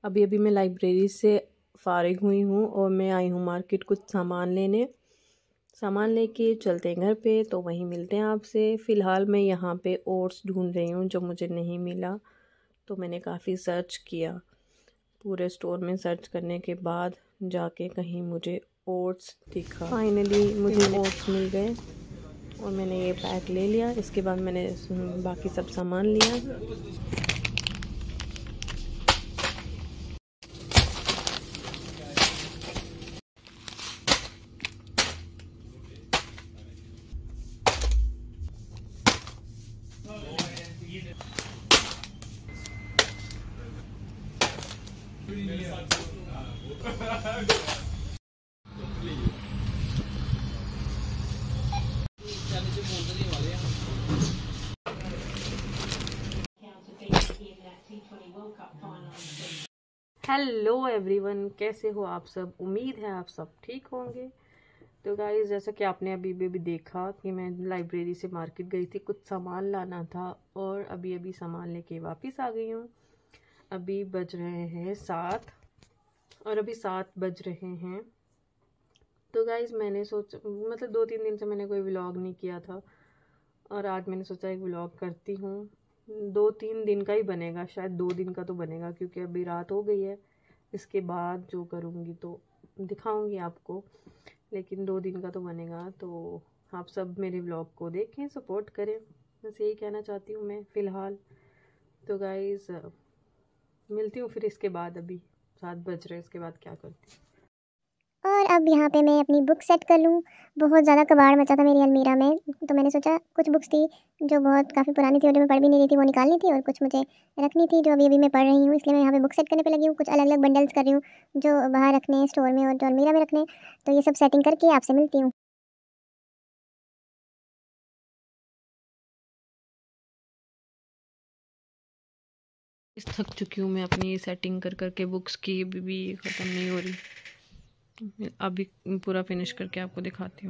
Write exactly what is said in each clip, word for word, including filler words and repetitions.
अभी अभी मैं लाइब्रेरी से फ़ारिग हुई हूँ और मैं आई हूँ मार्केट कुछ सामान लेने। सामान लेके चलते हैं घर पे, तो वहीं मिलते हैं आपसे। फ़िलहाल मैं यहाँ पे ओट्स ढूंढ रही हूँ जो मुझे नहीं मिला, तो मैंने काफ़ी सर्च किया। पूरे स्टोर में सर्च करने के बाद जाके कहीं मुझे ओट्स दिखा। फाइनली मुझे ओट्स मिल गए और मैंने ये पैक ले लिया। इसके बाद मैंने बाकी सब सामान लिया। हेलो एवरीवन, कैसे हो आप सब? उम्मीद है आप सब ठीक होंगे। तो गाइस, जैसा कि आपने अभी भी, भी देखा कि मैं लाइब्रेरी से मार्केट गई थी, कुछ सामान लाना था और अभी अभी सामान लेके वापस आ गई हूँ। अभी बज रहे हैं सात और अभी सात बज रहे हैं। तो गाइस, मैंने सोच मतलब दो तीन दिन से मैंने कोई व्लॉग नहीं किया था और आज मैंने सोचा एक व्लॉग करती हूँ। दो तीन दिन का ही बनेगा, शायद दो दिन का तो बनेगा, क्योंकि अभी रात हो गई है। इसके बाद जो करूँगी तो दिखाऊंगी आपको, लेकिन दो दिन का तो बनेगा। तो आप सब मेरे व्लॉग को देखें, सपोर्ट करें, बस यही कहना चाहती हूँ मैं फ़िलहाल। तो गाइस, मिलती हूँ फिर इसके बाद। अभी सात बज रहे, इसके बाद क्या करती हूँ। और अब यहाँ पे मैं अपनी बुक सेट कर लूँ। बहुत ज़्यादा कबाड़ मचा था मेरी अलमीरा में, तो मैंने सोचा कुछ बुक्स थी जो बहुत काफ़ी पुरानी थी और जो मैं पढ़ भी नहीं रही थी, वो निकालनी थी, और कुछ मुझे रखनी थी जो अभी अभी मैं पढ़ रही हूँ। इसलिए मैं यहाँ पे बुक सेट करने पे लगी हूँ। कुछ अलग अलग बंडल्स कर रही हूँ जो बाहर रखने हैं स्टोर में और जो अलमीरा में रखने। तो ये सब सेटिंग करके आपसे मिलती हूँ। इस थक चुकी हूँ मैं अपनी सेटिंग कर करके। बुक्स की अभी भी ख़त्म नहीं हो रही। अभी पूरा फिनिश करके आपको दिखाती हूँ।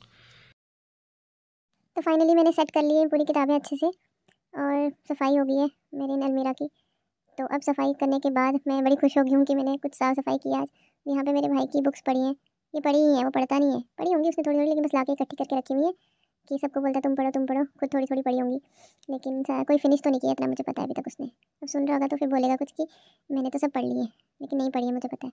तो फाइनली मैंने सेट कर ली है पूरी किताबें अच्छे से और सफाई हो गई है मेरी अलमीरा की। तो अब सफाई करने के बाद मैं बड़ी खुश हो गई हूँ कि मैंने कुछ साफ़ सफाई की आज। यहाँ पे मेरे भाई की बुक्स पड़ी हैं, ये पढ़ी ही हैं, वो पढ़ता नहीं है। पढ़ी होंगी उसने थोड़ी थोड़ी, लेकिन बस लाके इकट्ठी करके रखी हुई है कि सबको बोलता तुम पढ़ो तुम पढ़ो, खुद थोड़ी थोड़ी पढ़ी होंगी। लेकिन कोई फिनिश तो नहीं किया, इतना मुझे पता है अभी तक उसने। अब सुन रहा होगा तो फिर बोलेगा कुछ कि मैंने तो सब पढ़ ली है, लेकिन नहीं पढ़ी है, मुझे पता है।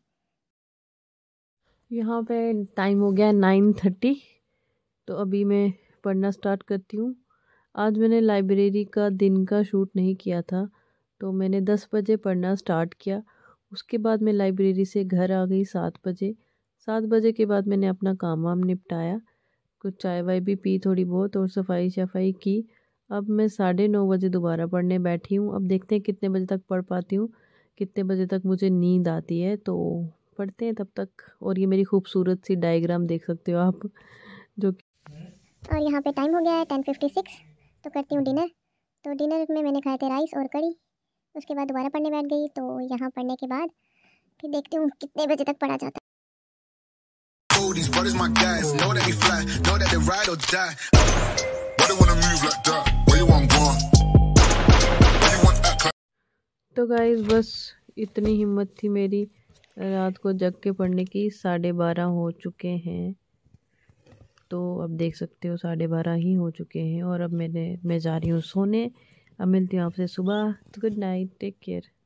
यहाँ पे टाइम हो गया नाइन थर्टी, तो अभी मैं पढ़ना स्टार्ट करती हूँ। आज मैंने लाइब्रेरी का दिन का शूट नहीं किया था, तो मैंने दस बजे पढ़ना स्टार्ट किया। उसके बाद मैं लाइब्रेरी से घर आ गई सात बजे। सात बजे के बाद मैंने अपना काम वाम निपटाया, कुछ चाय वाय भी पी थोड़ी बहुत और सफाई शफाई की। अब मैं साढ़े नौ बजे दोबारा पढ़ने बैठी हूँ। अब देखते हैं कितने बजे तक पढ़ पाती हूँ, कितने बजे तक मुझे नींद आती है, तो पढ़ते हैं तब तक। और ये मेरी खूबसूरत सी डायग्राम देख सकते हो आप, जो और यहाँ पे टाइम हो गया है टेन फिफ्टी सिक्स। तो करती हूँ डिनर। तो डिनर में मैंने खाए थे राइस और कड़ी। उसके बाद दोबारा पढ़ने बैठ गई। तो यहाँ पढ़ने के बाद फिर देखती हूँ कितने बजे तक पढ़ा जाता है। These brothers my guys, know that they fly, know that they ride or die. Why they wanna move like that? Where you want gone? Why you want act like? तो गाइस, बस इतनी हिम्मत थी मेरी रात को जग के पढ़ने की। साढ़े बारह हो चुके हैं, तो अब देख सकते हो साढ़े बारह ही हो चुके हैं और अब मैंने मैं जा रही हूँ सोने। अब मिलती हूँ आपसे सुबह। तो गुड नाइट, टेक केयर।